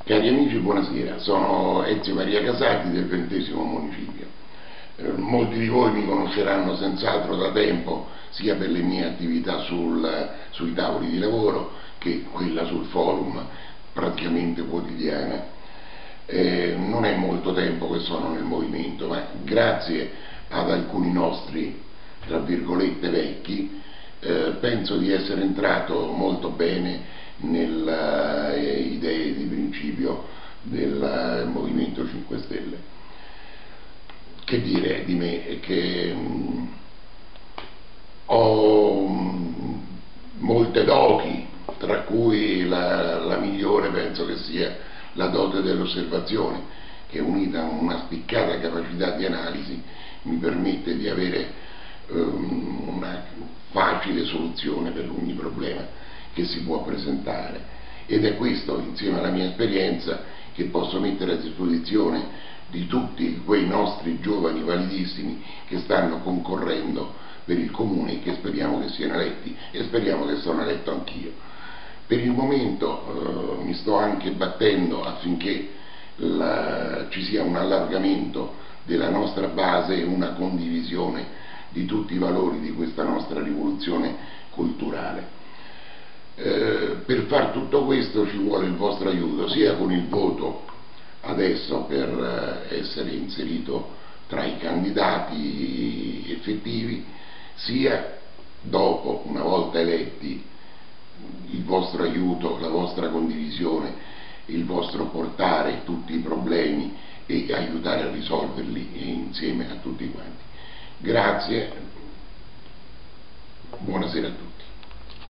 Cari amici, buonasera, sono Ezio Maria Casati del 20° municipio. Molti di voi mi conosceranno senz'altro da tempo, sia per le mie attività sui tavoli di lavoro che quella sul forum, praticamente quotidiana. Non è molto tempo che sono nel movimento, ma grazie ad alcuni nostri, tra virgolette, vecchi, penso di essere entrato molto bene nelle idee di principio del Movimento 5 Stelle. Che dire di me? Che ho molte doti, tra cui la migliore penso che sia la dote dell'osservazione, che unita a una spiccata capacità di analisi mi permette di avere una facile soluzione per ogni problema che si può presentare, ed è questo, insieme alla mia esperienza, che posso mettere a disposizione di tutti quei nostri giovani validissimi che stanno concorrendo per il comune e che speriamo che siano eletti, e speriamo che sono eletto anch'io. Per il momento mi sto anche battendo affinché ci sia un allargamento della nostra base e una condivisione di tutti i valori di questa nostra rivoluzione culturale. Per far tutto questo ci vuole il vostro aiuto, sia con il voto adesso per essere inserito tra i candidati effettivi, sia dopo, una volta eletti, il vostro aiuto, la vostra condivisione, il vostro portare tutti i problemi e aiutare a risolverli insieme a tutti quanti. Grazie, buonasera a tutti.